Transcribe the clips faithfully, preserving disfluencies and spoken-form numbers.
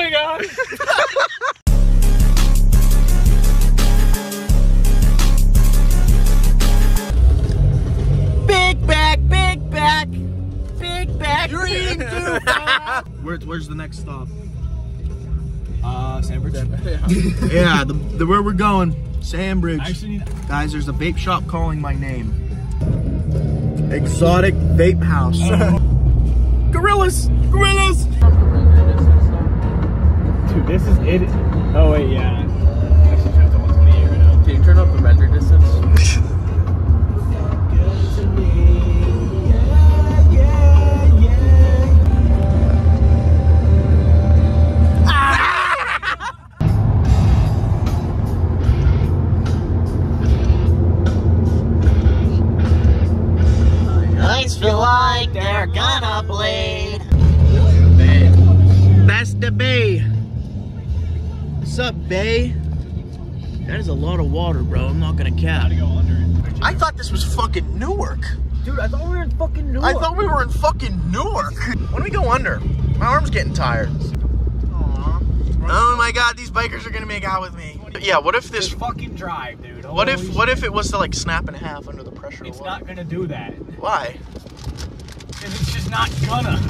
Hey guys! Big back, big back, big back. You're eating too fast! Where, where's the next stop? Uh, Sandbridge. Yeah, the, the where we're going. Sandbridge. I actually need... Guys, there's a vape shop calling my name. Exotic vape house. Gorillas! Gorillas! Dude, this is it. Oh wait, yeah. Actually, turn up to one twenty-eight right now. Can you turn up the render distance? Feel like they're gonna bleed. Bay. That's the bay. What's up, bay? That is a lot of water, bro. I'm not gonna cap. Go under it. I thought this was fucking Newark. Dude, I thought we were in fucking Newark. I thought we were in fucking Newark. When do we go under? My arm's getting tired. Aww. Oh my god, these bikers are gonna make out with me. Yeah, what if this Just fucking drive, dude. What if Holy what shit. if it was to like snap in half under the pressure It's of water? not gonna do that. Why? And it's just not gonna.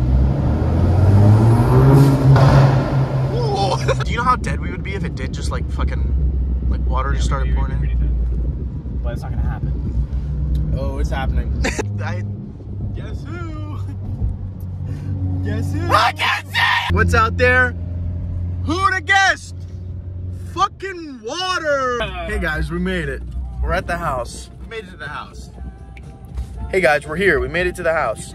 Do you know how dead we would be if it did just like fucking like water just started pouring in? But it's not gonna happen. Oh, it's happening. I, Guess who? Guess who? I can't see! What's out there? Who'da guessed? Fucking water! Hey guys, we made it. We're at the house. We made it to the house. Hey guys, we're here. We made it to the house.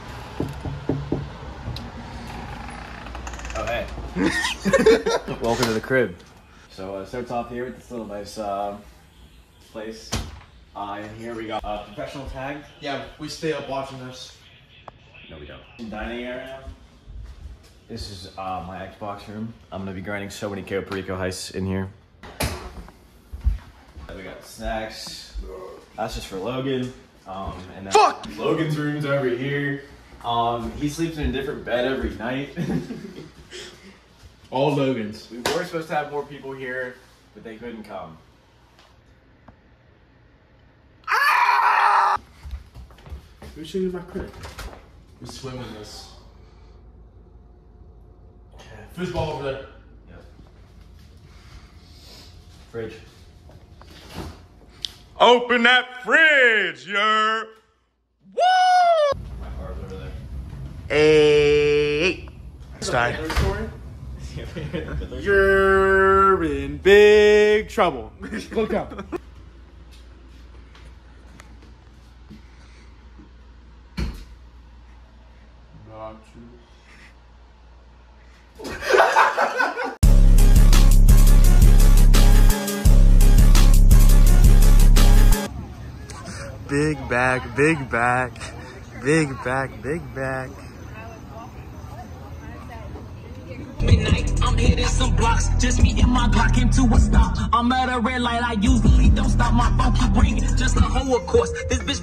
Oh, hey. Welcome to the crib. So uh, it starts off here with this little nice uh, place. Uh, and here we got uh, professional tag. Yeah, we stay up watching this. No, we don't. Dining area. This is uh, my Xbox room. I'm gonna be grinding so many Cayo Perico heists in here. We got snacks. That's just for Logan. Um, and then Fuck! Logan's room's over here. Um, he sleeps in a different bed every night. All Logans. We were supposed to have more people here, but they couldn't come. Ah! We should get my crib. We swim in this. Foosball over there. Yep. Fridge. Open that fridge, yeah! Woo! My car's over there. Hey! Sorry. You're in big trouble. Look up. Not true. Big back, big back, big back, big back. Midnight, I'm hitting some blocks. Just me and my Glock into a stop. I'm at a red light. I usually don't stop. My phone keep ringing. Just a whole of course. This bitch.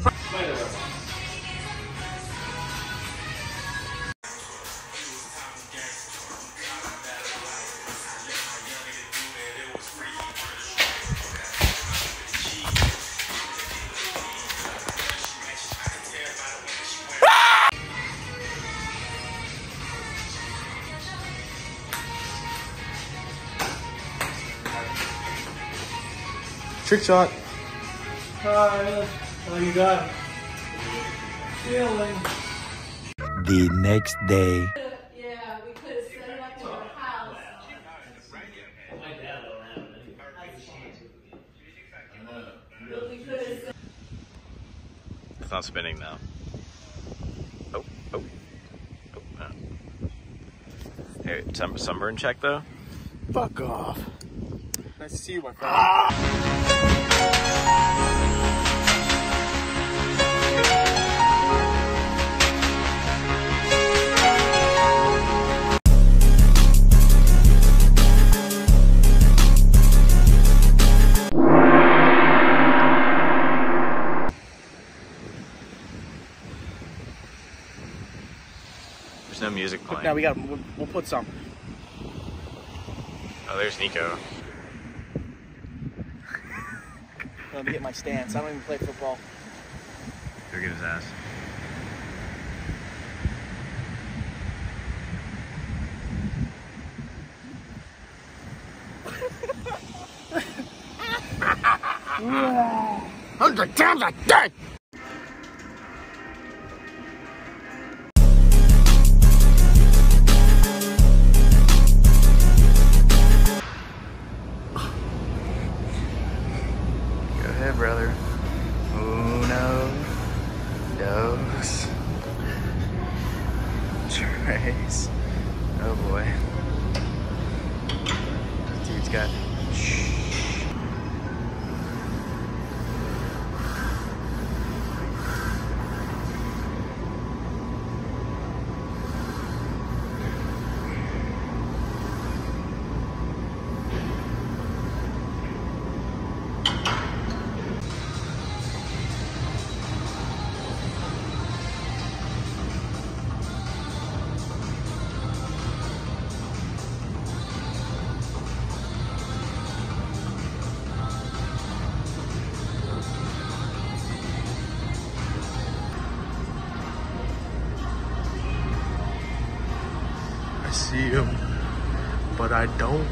Trick shot. Hi, what you got? Feeling. The next day. Yeah, we could have set it up in our house. We could have set It's not spinning now. Oh, oh, oh. No. Here, sun sunburn check though. Fuck off. Nice to see you, my friend. There's no music playing. Now we got. We'll, we'll put some. Oh, there's Nico. Let me get my stance. I don't even play football. Go get his ass. Hundred times a day! Go ahead, brother. Uno, dos, tres. Oh boy. This dude's got. Shh. I see him, but I don't.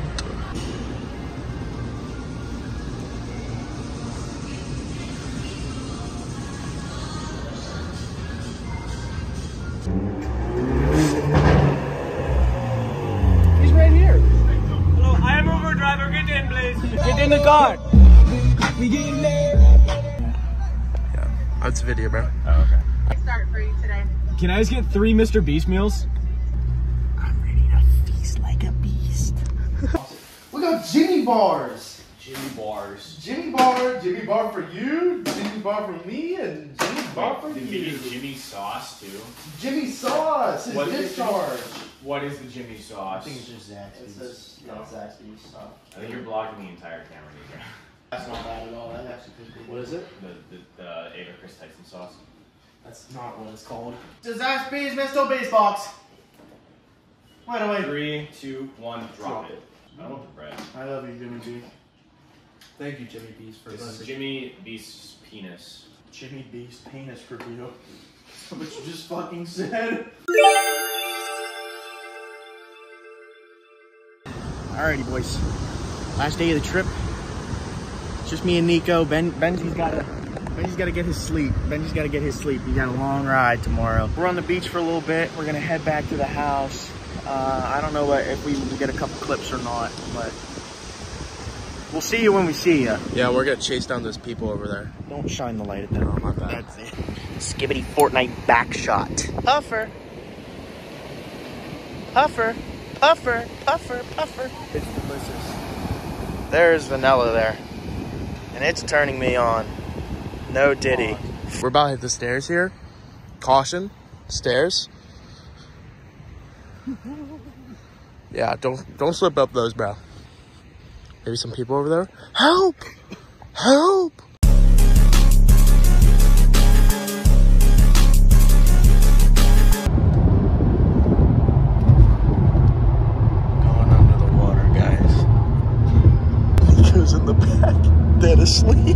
He's right here. Hello, I am Uber driver. Get in, please. Get in the car. We get in there. Yeah, that's video, bro. Oh, okay. I start for you today. Can I just get three Mister Beast meals? I'm ready to feast like a beast. We got Jimmy bars. Jimmy bars. Jimmy bar, Jimmy bar for you, Jimmy bar for me, and Jimmy bar for Did you. we get Jimmy sauce too? Jimmy sauce is What is discharge. What is the Jimmy sauce? I think it's just Zaxby. It says no Zaxby stuff. I think you're blocking the entire camera, Nico. That's not bad at all. That actually could be. What is it? The the, the Ava Chris Tyson sauce. That's not what it's called. It's Zaxby's Mister Base Box. Right away. Three, two, one, drop it. I don't want the bread. I love you, Jimmy B. Thank you, Jimmy Beast, for This is this. Jimmy Beast's penis. Jimmy Beast penis review. That's what you just fucking said. Alrighty, boys. Last day of the trip. It's just me and Nico. Ben, Benji's gotta, Benji's gotta get his sleep. Benji's gotta get his sleep. He got a long ride tomorrow. We're on the beach for a little bit. We're gonna head back to the house. Uh, I don't know what, if we will get a couple clips or not, but we'll see you when we see you. Yeah, we're gonna chase down those people over there. Don't shine the light at them. Oh, my bad. That's it. Skibidi Fortnite back shot. Puffer. Puffer. Puffer. Puffer. Puffer. It's delicious. There's vanilla there. And it's turning me on. No diddy. We're about to hit the stairs here. Caution. Stairs. Yeah, don't don't slip up those, bro. Maybe some people over there. Help! Help! Going under the water, guys. He goes in the back, dead asleep.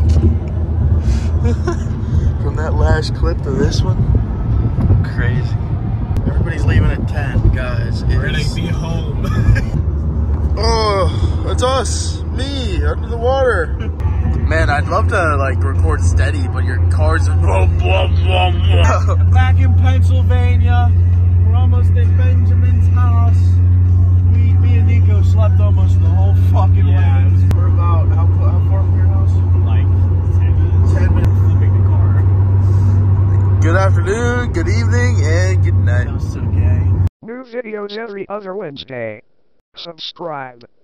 From that last clip to this one, crazy. Everybody's leaving at ten, guys. It We're is- gonna be home. Oh, it's us. Me, under the water. Man, I'd love to like record steady, but your cars are blah, blah, blah, blah. Back in Pennsylvania. We're almost at Benjamin's house. We, me and Nico slept almost the whole fucking yeah, way. We're about, how, how far from your house? Like ten minutes. ten minutes flipping the car. Good afternoon, good evening, and good night. That was so gay. New videos every other Wednesday. Subscribe.